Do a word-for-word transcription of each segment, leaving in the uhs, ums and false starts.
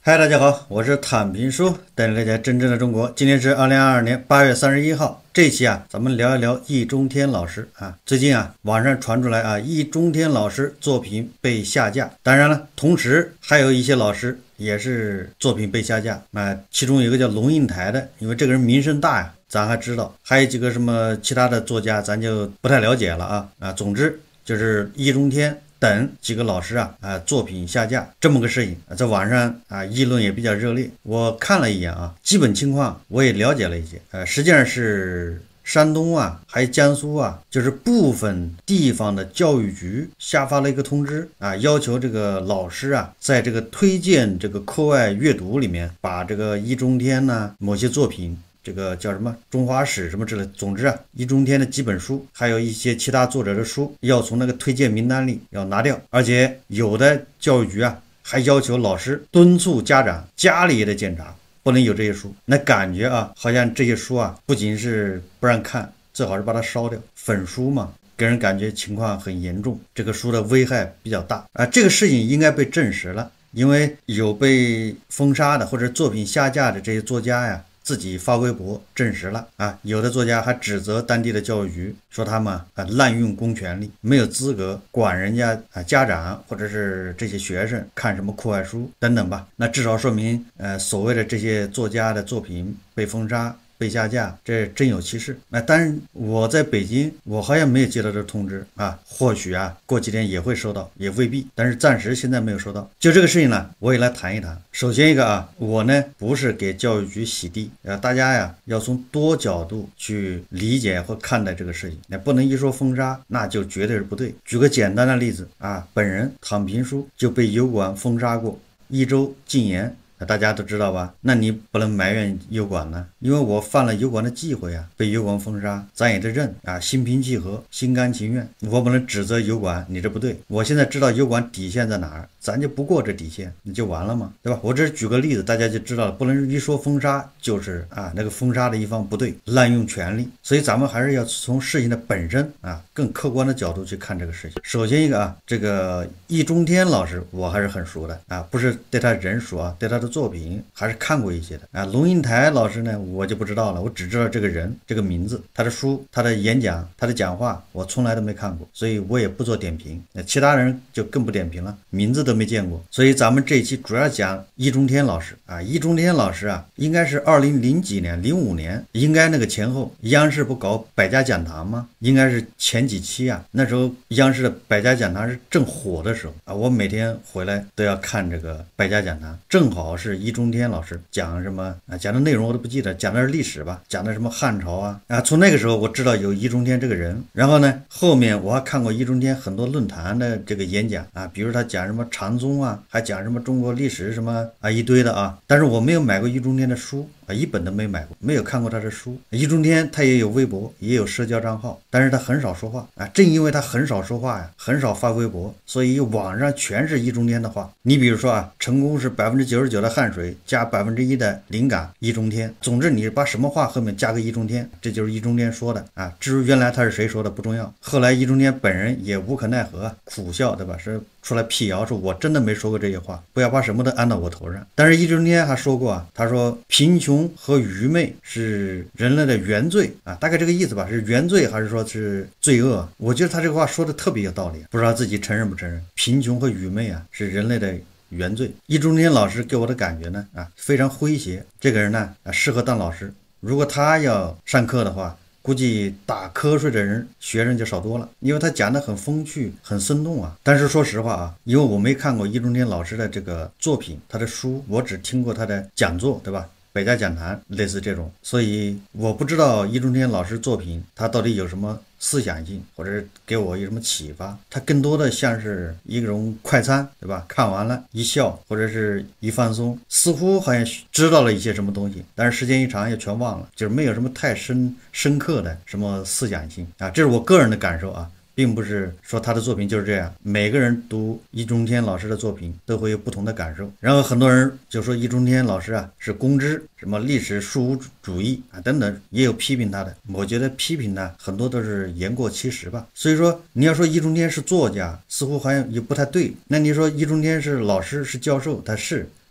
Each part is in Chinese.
嗨，大家好，我是躺平叔，带领大家真正的中国。今天是二零二二年八月三十一号，这期啊，咱们聊一聊易中天老师啊。最近啊，网上传出来啊，易中天老师作品被下架。当然了，同时还有一些老师也是作品被下架啊。其中有一个叫龙应台的，因为这个人名声大呀，咱还知道。还有几个什么其他的作家，咱就不太了解了啊啊。总之就是易中天等几个老师啊啊作品下架这么个事情，在网上啊议论也比较热烈。我看了一眼啊，基本情况我也了解了一些，呃，实际上是山东啊，还有江苏啊，就是部分地方的教育局下发了一个通知啊，要求这个老师啊，在这个推荐这个课外阅读里面，把这个易中天呢某些作品。这个叫什么中华史什么之类，总之啊，易中天的几本书，还有一些其他作者的书，要从那个推荐名单里要拿掉。而且有的教育局啊，还要求老师敦促家长家里也得检查，不能有这些书。那感觉啊，好像这些书啊，不仅是不让看，最好是把它烧掉，粉书嘛。给人感觉情况很严重，这个书的危害比较大啊。这个事情应该被证实了，因为有被封杀的或者作品下架的这些作家呀。自己发微博证实了啊，有的作家还指责当地的教育局，说他们啊滥用公权力，没有资格管人家啊家长或者是这些学生看什么课外书等等吧。那至少说明，呃，所谓的这些作家的作品被封杀。被下架，这真有其事。那当然，我在北京，我好像没有接到这通知啊。或许啊，过几天也会收到，也未必。但是暂时现在没有收到。就这个事情呢，我也来谈一谈。首先一个啊，我呢不是给教育局洗地啊，大家呀要从多角度去理解或看待这个事情。那不能一说封杀，那就绝对是不对。举个简单的例子啊，本人躺平叔就被油管封杀过，一周禁言。大家都知道吧？那你不能埋怨油管呢，因为我犯了油管的忌讳啊，被油管封杀，咱也得认啊，心平气和，心甘情愿。我不能指责油管，你这不对。我现在知道油管底线在哪儿，咱就不过这底线，你就完了吗？对吧？我只是举个例子，大家就知道了，不能一说封杀就是啊，那个封杀的一方不对，滥用权力。所以咱们还是要从事情的本身啊，更客观的角度去看这个事情。首先一个啊，这个易中天老师我还是很熟的啊，不是对他人熟啊，对他的作品还是看过一些的啊。龙应台老师呢，我就不知道了，我只知道这个人这个名字，他的书、他的演讲、他的讲话，我从来都没看过，所以我也不做点评。那其他人就更不点评了，名字都没见过。所以咱们这一期主要讲易中天老师啊。易中天老师啊，应该是二零零几年、零五年，应该那个前后，央视不搞百家讲坛吗？应该是前几期啊。那时候央视的百家讲坛是正火的时候啊，我每天回来都要看这个百家讲坛，正好是易中天老师讲什么啊，讲的内容我都不记得，讲的是历史吧，讲的什么汉朝啊啊。从那个时候我知道有易中天这个人，然后呢，后面我还看过易中天很多论坛的这个演讲啊，比如他讲什么禅宗啊，还讲什么中国历史什么啊一堆的啊，但是我没有买过易中天的书啊，一本都没买过，没有看过他的书。易中天他也有微博，也有社交账号，但是他很少说话啊。正因为他很少说话呀，很少发微博，所以网上全是易中天的话。你比如说啊，成功是百分之九十九的汗水加百分之一的灵感，易中天。总之你把什么话后面加个易中天，这就是易中天说的啊。至于原来他是谁说的不重要，后来易中天本人也无可奈何，苦笑，对吧？是出来辟谣，说我真的没说过这些话，不要把什么都安到我头上。但是易中天还说过啊，他说贫穷和愚昧是人类的原罪啊，大概这个意思吧，是原罪还是说是罪恶？我觉得他这个话说的特别有道理，不知道自己承认不承认。贫穷和愚昧啊，是人类的原罪。易中天老师给我的感觉呢啊，非常诙谐，这个人呢啊适合当老师。如果他要上课的话，估计打瞌睡的人学生就少多了，因为他讲的很风趣很生动啊。但是说实话啊，因为我没看过易中天老师的这个作品，他的书我只听过他的讲座，对吧？百家讲坛类似这种，所以我不知道易中天老师作品他到底有什么思想性，或者是给我有什么启发。他更多的像是一种快餐，对吧？看完了一笑或者是一放松，似乎好像知道了一些什么东西，但是时间一长也全忘了，就是没有什么太深深刻的什么思想性啊。这是我个人的感受啊，并不是说他的作品就是这样，每个人读易中天老师的作品都会有不同的感受。然后很多人就说易中天老师啊是公知，什么历史事无主义啊等等，也有批评他的。我觉得批评呢很多都是言过其实吧。所以说你要说易中天是作家，似乎好像也不太对。那你说易中天是老师是教授，他是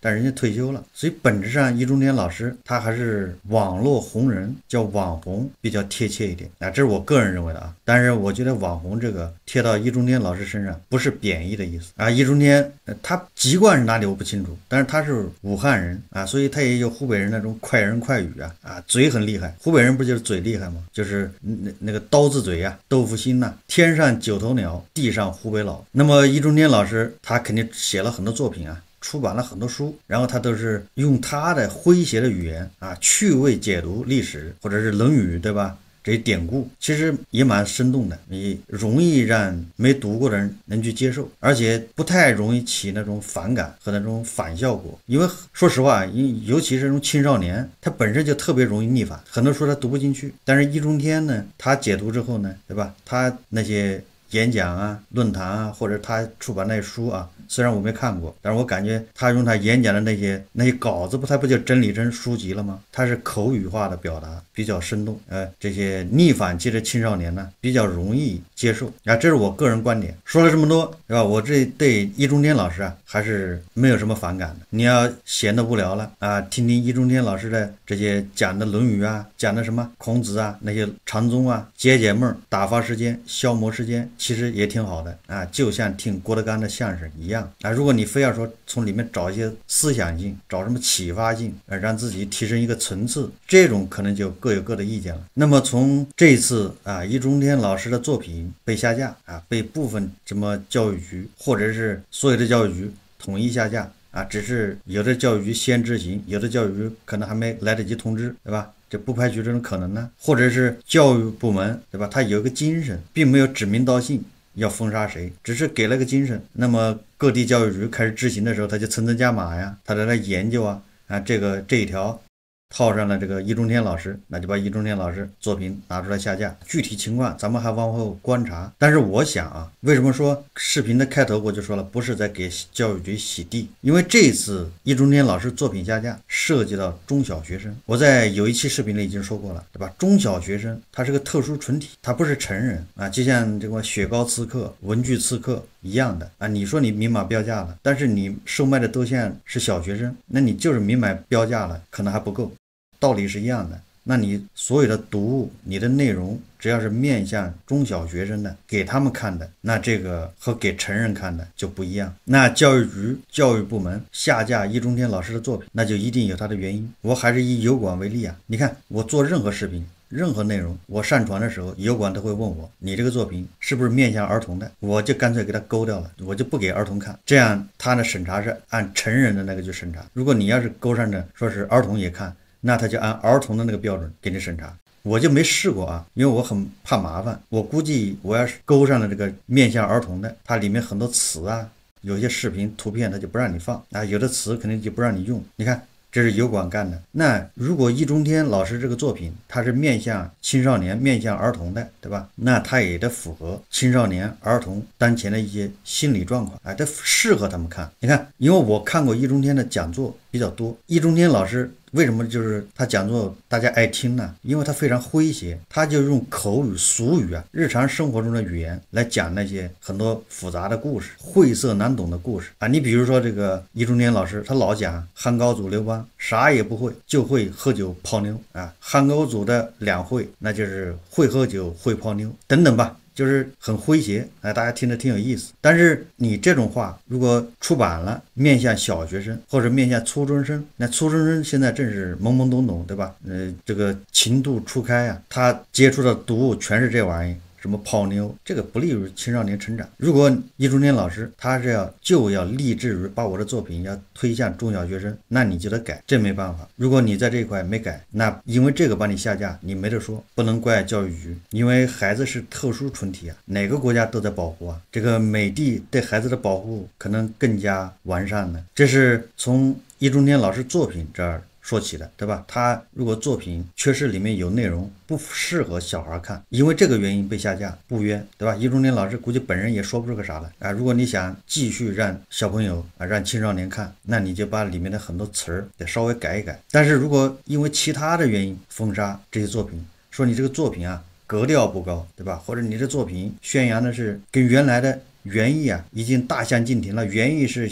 但人家退休了，所以本质上易中天老师他还是网络红人，叫网红比较贴切一点啊，这是我个人认为的啊。但是我觉得网红这个贴到易中天老师身上不是贬义的意思啊。易中天、呃、他籍贯是哪里我不清楚，但是他是武汉人啊，所以他也有湖北人那种快人快语啊啊，嘴很厉害。湖北人不就是嘴厉害吗？就是那那个刀子嘴啊，豆腐心呐、啊，天上九头鸟，地上湖北佬。那么易中天老师他肯定写了很多作品啊，出版了很多书，然后他都是用他的诙谐的语言啊，趣味解读历史或者是《论语》，对吧？这些典故其实也蛮生动的，你容易让没读过的人能去接受，而且不太容易起那种反感和那种反效果。因为说实话，尤其是这种青少年，他本身就特别容易逆反，很多书他读不进去。但是易中天呢，他解读之后呢，对吧？他那些演讲啊、论坛啊，或者他出版那些书啊，虽然我没看过，但是我感觉他用他演讲的那些那些稿子，不他不就整理成书籍了吗？他是口语化的表达，比较生动，呃，这些逆反期的青少年呢，比较容易接受啊，这是我个人观点。说了这么多，对吧？我这对易中天老师啊，还是没有什么反感的。你要闲得无聊了啊，听听易中天老师的这些讲的《论语》啊，讲的什么孔子啊，那些禅宗啊，解解闷，打发时间，消磨时间。其实也挺好的啊，就像听郭德纲的相声一样啊。如果你非要说从里面找一些思想性，找什么启发性，啊，让自己提升一个层次，这种可能就各有各的意见了。那么从这一次啊，易中天老师的作品被下架啊，被部分什么教育局或者是所有的教育局统一下架啊，只是有的教育局先执行，有的教育局可能还没来得及通知，对吧？这不排除这种可能呢，或者是教育部门，对吧？他有一个精神，并没有指名道姓要封杀谁，只是给了个精神。那么各地教育局开始执行的时候，他就层层加码呀，他在那研究啊啊，这个这一条套上了这个易中天老师，那就把易中天老师作品拿出来下架。具体情况咱们还往后观察。但是我想啊，为什么说视频的开头我就说了，不是在给教育局洗地？因为这次易中天老师作品下架涉及到中小学生，我在有一期视频里已经说过了，对吧？中小学生他是个特殊群体，他不是成人啊，就像这个雪糕刺客、文具刺客一样的啊。你说你明码标价了，但是你售卖的对象是小学生，那你就是明码标价了，可能还不够。道理是一样的，那你所有的读物，你的内容只要是面向中小学生的，给他们看的，那这个和给成人看的就不一样。那教育局教育部门下架易中天老师的作品，那就一定有他的原因。我还是以油管为例啊，你看我做任何视频任何内容，我上传的时候，油管都会问我，你这个作品是不是面向儿童的？我就干脆给它勾掉了，我就不给儿童看。这样他的审查是按成人的那个去审查。如果你要是勾上的说是儿童也看，那他就按儿童的那个标准给你审查。我就没试过啊，因为我很怕麻烦。我估计我要是勾上了这个面向儿童的，它里面很多词啊，有些视频图片它就不让你放啊，有的词肯定就不让你用。你看这是油管干的。那如果易中天老师这个作品它是面向青少年面向儿童的，对吧？那它也得符合青少年儿童当前的一些心理状况啊，这适合他们看。你看，因为我看过易中天的讲座比较多，易中天老师为什么就是他讲座大家爱听呢？因为他非常诙谐，他就用口语俗语啊，日常生活中的语言来讲那些很多复杂的故事，晦涩难懂的故事啊。你比如说这个易中天老师，他老讲汉高祖刘邦啥也不会，就会喝酒泡妞啊。汉高祖的两会，那就是会喝酒会泡妞等等吧。就是很诙谐，哎，大家听着挺有意思。但是你这种话如果出版了，面向小学生或者面向初中生，那初中生现在正是懵懵懂懂，对吧？呃，这个情窦初开啊，他接触的读物全是这玩意，什么泡妞，这个不利于青少年成长。如果易中天老师他是要就要立志于把我的作品要推向中小学生，那你就得改，这没办法。如果你在这一块没改，那因为这个把你下架，你没得说，不能怪教育局，因为孩子是特殊群体啊，哪个国家都在保护啊。这个美帝对孩子的保护可能更加完善呢。这是从易中天老师作品这儿说起的，对吧？他如果作品确实里面有内容不适合小孩看，因为这个原因被下架，不冤，对吧？易中天老师估计本人也说不出个啥来啊。如果你想继续让小朋友啊，让青少年看，那你就把里面的很多词儿得稍微改一改。但是如果因为其他的原因封杀这些作品，说你这个作品啊格调不高，对吧？或者你这作品宣扬的是跟原来的原意啊已经大相径庭了，原意是想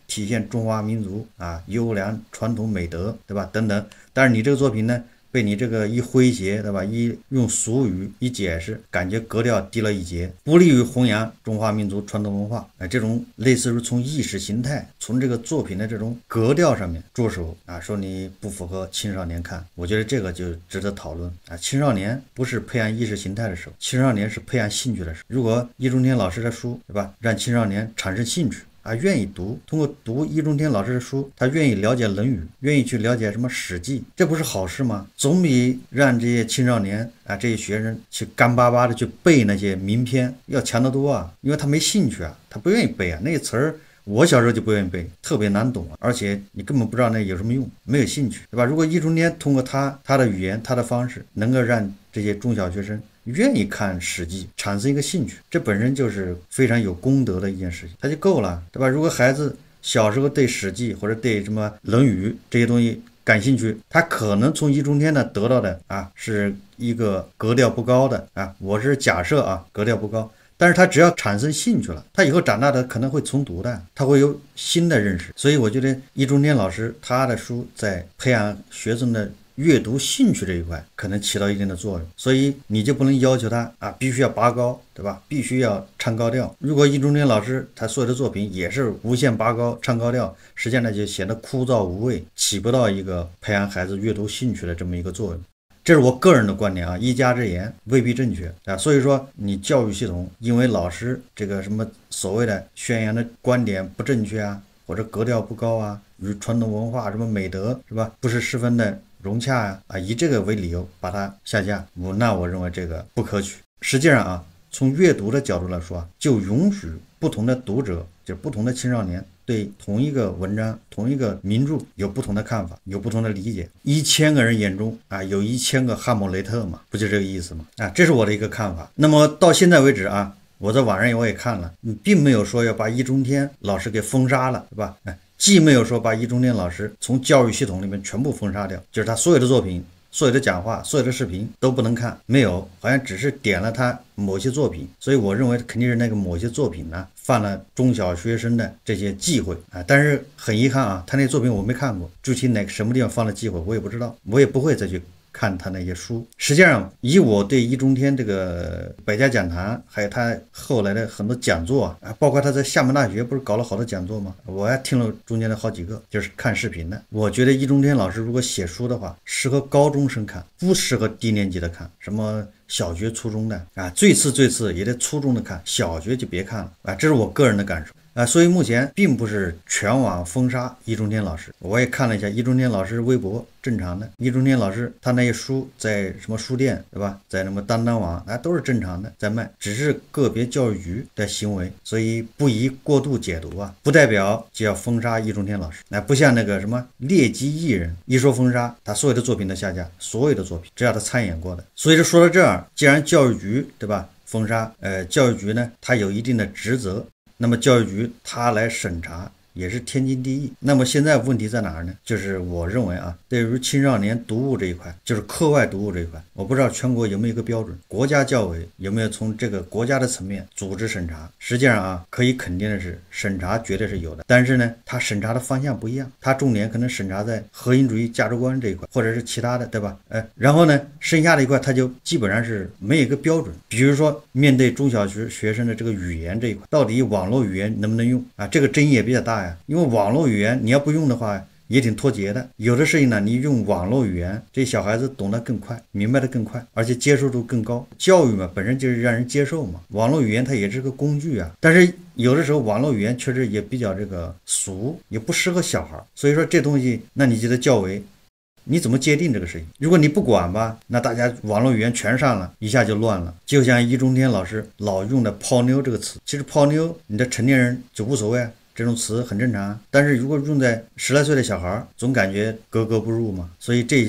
体现中华民族啊优良传统美德，对吧？等等。但是你这个作品呢，被你这个一诙谐，对吧？一用俗语一解释，感觉格调低了一截，不利于弘扬中华民族传统文化。哎，这种类似于从意识形态，从这个作品的这种格调上面着手啊，说你不符合青少年看，我觉得这个就值得讨论啊。青少年不是培养意识形态的时候，青少年是培养兴趣的时候。如果易中天老师的书，对吧，让青少年产生兴趣。啊，愿意读，通过读易中天老师的书，他愿意了解《论语》，愿意去了解什么《史记》，这不是好事吗？总比让这些青少年啊，这些学生去干巴巴的去背那些名篇要强得多啊，因为他没兴趣啊，他不愿意背啊，那些词儿我小时候就不愿意背，特别难懂啊，而且你根本不知道那有什么用，没有兴趣，对吧？如果易中天通过他他的语言，他的方式，能够让这些中小学生愿意看《史记》，产生一个兴趣，这本身就是非常有功德的一件事情，他就够了，对吧？如果孩子小时候对《史记》或者对什么《论语》这些东西感兴趣，他可能从易中天呢得到的啊是一个格调不高的啊，我是假设啊格调不高，但是他只要产生兴趣了，他以后长大的可能会重读的，他会有新的认识。所以我觉得易中天老师他的书在培养学生的阅读兴趣这一块可能起到一定的作用，所以你就不能要求他啊必须要拔高，对吧？必须要唱高调。如果易中天老师他所有的作品也是无限拔高唱高调，实际上呢就显得枯燥无味，起不到一个培养孩子阅读兴趣的这么一个作用。这是我个人的观点啊，一家之言未必正确啊。所以说你教育系统因为老师这个什么所谓的宣扬的观点不正确啊，或者格调不高啊，与传统文化什么美德是吧不是十分的融洽呀、啊，啊，以这个为理由把它下架，我那我认为这个不可取。实际上啊，从阅读的角度来说啊，就允许不同的读者，就是不同的青少年，对同一个文章、同一个名著有不同的看法，有不同的理解。一千个人眼中啊，有一千个哈姆雷特嘛，不就这个意思吗？啊，这是我的一个看法。那么到现在为止啊，我在网上我也看了，并没有说要把易中天老师给封杀了，对吧？哎。既没有说把易中天老师从教育系统里面全部封杀掉，就是他所有的作品、所有的讲话、所有的视频都不能看，没有，好像只是点了他某些作品，所以我认为肯定是那个某些作品呢犯了中小学生的这些忌讳啊。但是很遗憾啊，他那作品我没看过，具体哪个什么地方犯了忌讳我也不知道，我也不会再去看他那些书。实际上以我对易中天这个百家讲坛还有他后来的很多讲座啊，包括他在厦门大学不是搞了好多讲座吗？我还听了中间的好几个，就是看视频的。我觉得易中天老师如果写书的话，适合高中生看，不适合低年级的看，什么小学初中的啊，最次最次也得初中的看，小学就别看了啊，这是我个人的感受啊。所以目前并不是全网封杀易中天老师，我也看了一下易中天老师微博，正常的。易中天老师他那些书在什么书店，对吧？在什么当当网啊，都是正常的在卖，只是个别教育局的行为，所以不宜过度解读啊，不代表就要封杀易中天老师。那不像那个什么劣迹艺人，一说封杀，他所有的作品都下架，所有的作品只要他参演过的。所以说到这儿，既然教育局对吧封杀，呃，教育局呢他有一定的职责。那么教育局他来审查也是天经地义。那么现在问题在哪儿呢？就是我认为啊，对于青少年读物这一块，就是课外读物这一块，我不知道全国有没有一个标准，国家教委有没有从这个国家的层面组织审查。实际上啊，可以肯定的是审查绝对是有的，但是呢它审查的方向不一样，它重点可能审查在核心主义价值观这一块，或者是其他的，对吧？呃，然后呢剩下的一块它就基本上是没有一个标准。比如说面对中小学学生的这个语言这一块，到底网络语言能不能用啊？这个争议也比较大呀。因为网络语言你要不用的话也挺脱节的，有的事情呢你用网络语言，这小孩子懂得更快，明白的更快，而且接受度更高。教育嘛本身就是让人接受嘛，网络语言它也是个工具啊，但是有的时候网络语言确实也比较这个俗，也不适合小孩，所以说这东西那你觉得教委你怎么界定这个事情？如果你不管吧，那大家网络语言全上了，一下就乱了。就像易中天老师老用的泡妞这个词，其实泡妞你的成年人就无所谓，这种词很正常，但是如果用在十来岁的小孩，总感觉格格不入嘛。所以这些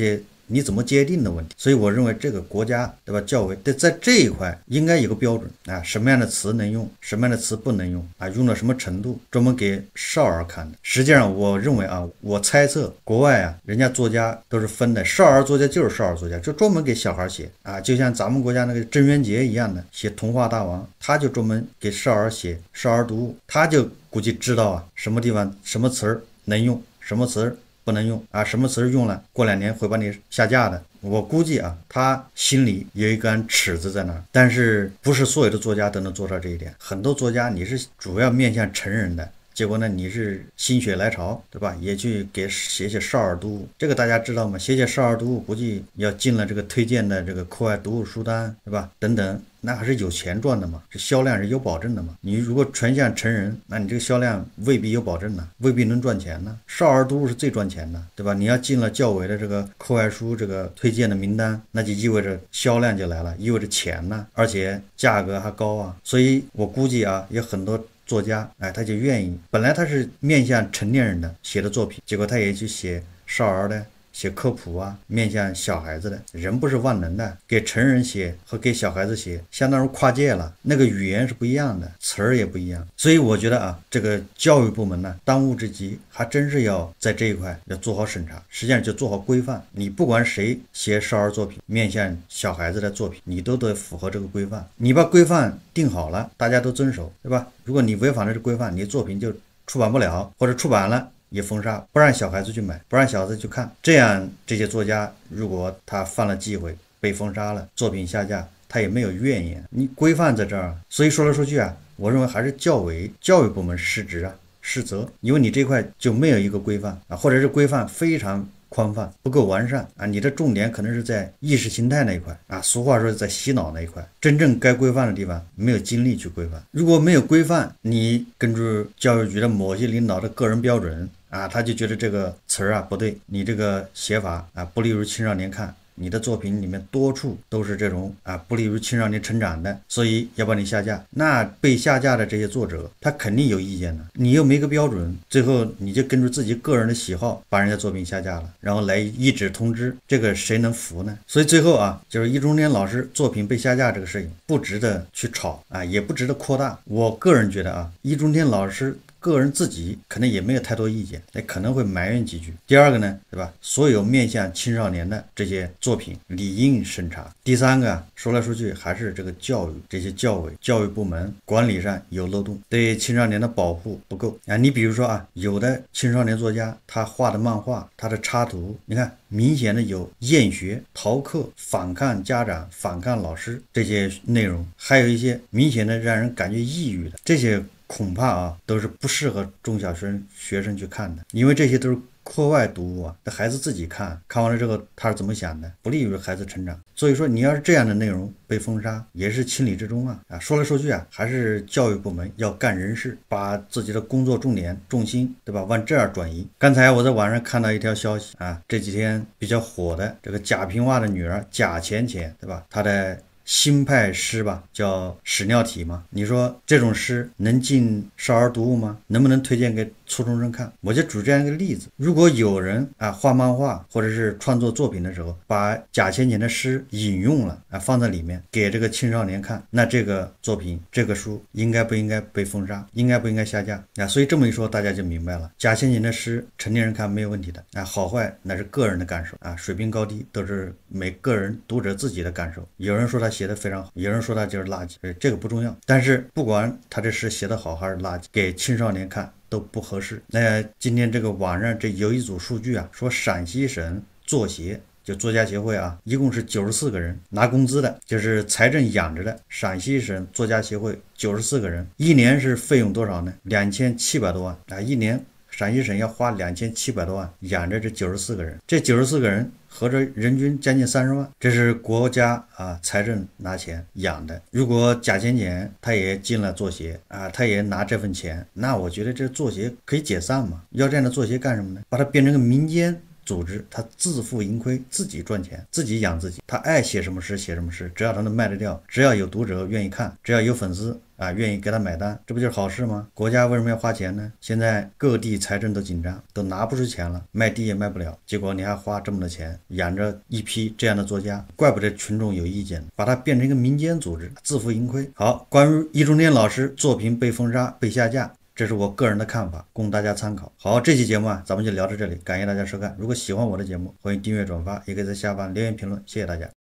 你怎么界定的问题。所以我认为这个国家对吧，教委得在这一块应该有个标准啊，什么样的词能用，什么样的词不能用啊，用到什么程度，专门给少儿看的。实际上我认为啊，我猜测国外啊，人家作家都是分的，少儿作家就是少儿作家，就专门给小孩写啊，就像咱们国家那个郑渊洁一样的写童话大王，他就专门给少儿写少儿读物，他就估计知道啊什么地方什么词儿能用，什么词儿不能用啊，什么词儿用了过两年会把你下架的。我估计啊，他心里有一杆尺子在那儿，但是不是所有的作家都能做到这一点。很多作家你是主要面向成人的，结果呢，你是心血来潮，对吧？也去给写写少儿读物，这个大家知道吗？写写少儿读物，估计要进了这个推荐的这个课外读物书单，对吧？等等，那还是有钱赚的嘛，这销量是有保证的嘛。你如果全向成人，那你这个销量未必有保证呢，未必能赚钱呢。少儿读物是最赚钱的，对吧？你要进了教委的这个课外书这个推荐的名单，那就意味着销量就来了，意味着钱呢，而且价格还高啊。所以我估计啊，有很多作家，哎，他就愿意，本来他是面向成年人的写的作品，结果他也去写少儿的，写科普啊，面向小孩子的。人不是万能的，给成人写和给小孩子写相当于跨界了，那个语言是不一样的，词儿也不一样。所以我觉得啊，这个教育部门呢，当务之急还真是要在这一块要做好审查，实际上就做好规范。你不管谁写少儿作品，面向小孩子的作品，你都得符合这个规范。你把规范定好了，大家都遵守，对吧？如果你违反了这规范，你作品就出版不了，或者出版了也封杀，不让小孩子去买，不让小孩子去看。这样这些作家如果他犯了忌讳被封杀了，作品下架，他也没有怨言。你规范在这儿，所以说来说去啊，我认为还是教委教育部门失职啊，失责，因为你这块就没有一个规范啊，或者是规范非常宽泛，不够完善啊！你的重点可能是在意识形态那一块啊，俗话说在洗脑那一块，真正该规范的地方没有精力去规范。如果没有规范，你根据教育局的某些领导的个人标准啊，他就觉得这个词儿啊不对，你这个写法啊不利于青少年看。你的作品里面多处都是这种啊不利于青少年成长的，所以要把你下架。那被下架的这些作者，他肯定有意见的。你又没个标准，最后你就根据自己个人的喜好把人家作品下架了，然后来一纸通知，这个谁能服呢？所以最后啊，就是易中天老师作品被下架这个事情，不值得去炒啊，也不值得扩大。我个人觉得啊，易中天老师个人自己可能也没有太多意见，也可能会埋怨几句。第二个呢，对吧？所有面向青少年的这些作品理应审查。第三个，说来说去还是这个教育，这些教委、教育部门管理上有漏洞，对青少年的保护不够啊。你比如说啊，有的青少年作家他画的漫画，他的插图，你看明显的有厌学、逃课、反抗家长、反抗老师这些内容，还有一些明显的让人感觉抑郁的这些。恐怕啊都是不适合中小学学生去看的，因为这些都是课外读物啊，那孩子自己看，看完了之后他是怎么想的，不利于孩子成长。所以说你要是这样的内容被封杀，也是情理之中啊。啊，说来说去啊，还是教育部门要干人事，把自己的工作重点重心，对吧，往这儿转移。刚才我在网上看到一条消息啊，这几天比较火的这个贾平凹的女儿贾浅浅，对吧，她的新派诗吧，叫屎尿体嘛。你说这种诗能进少儿读物吗？能不能推荐给初中生看？我就举这样一个例子，如果有人啊画漫画或者是创作作品的时候，把贾浅浅的诗引用了啊放在里面给这个青少年看，那这个作品这个书应该不应该被封杀？应该不应该下架？啊，所以这么一说大家就明白了，贾浅浅的诗成年人看没有问题的啊，好坏那是个人的感受啊，水平高低都是每个人读者自己的感受。有人说他写的非常好，有人说他就是垃圾，这个不重要。但是不管他这诗写的好还是垃圾，给青少年看都不合适。那今天这个网上这有一组数据啊，说陕西省作协就作家协会啊，一共是九十四个人拿工资的，就是财政养着的。陕西省作家协会九十四个人，一年是费用多少呢？两千七百多万啊！一年陕西省要花两千七百多万养着这九十四个人，这九十四个人合着人均将近三十万，这是国家啊财政拿钱养的。如果贾浅浅他也进了作协啊，他也拿这份钱，那我觉得这作协可以解散嘛。要这样的作协干什么呢？把它变成个民间组织，他自负盈亏，自己赚钱，自己养自己，他爱写什么诗写什么诗，只要他能卖得掉，只要有读者愿意看，只要有粉丝啊，愿意给他买单，这不就是好事吗？国家为什么要花钱呢？现在各地财政都紧张，都拿不出钱了，卖地也卖不了，结果你还花这么多钱养着一批这样的作家，怪不得群众有意见，把它变成一个民间组织，自负盈亏。好，关于易中天老师作品被封杀、被下架，这是我个人的看法，供大家参考。好，这期节目啊，咱们就聊到这里，感谢大家收看。如果喜欢我的节目，欢迎订阅、转发，也可以在下方留言评论，谢谢大家。